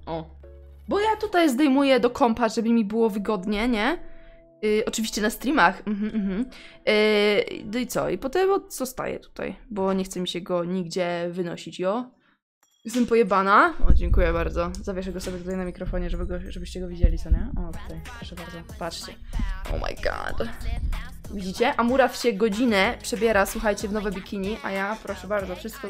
O. Bo ja tutaj zdejmuję do kompa, żeby mi było wygodnie, nie? Oczywiście na streamach. No i co? I potem zostaję tutaj, bo nie chce mi się go nigdzie wynosić, jo? Jestem pojebana. O, dziękuję bardzo. Zawieszę go sobie tutaj na mikrofonie, żebyście go widzieli, co nie? O, tutaj, proszę bardzo. Patrzcie. Oh my god. Widzicie? Amurath się godzinę przebiera, słuchajcie, w nowe bikini, a ja, proszę bardzo, wszystko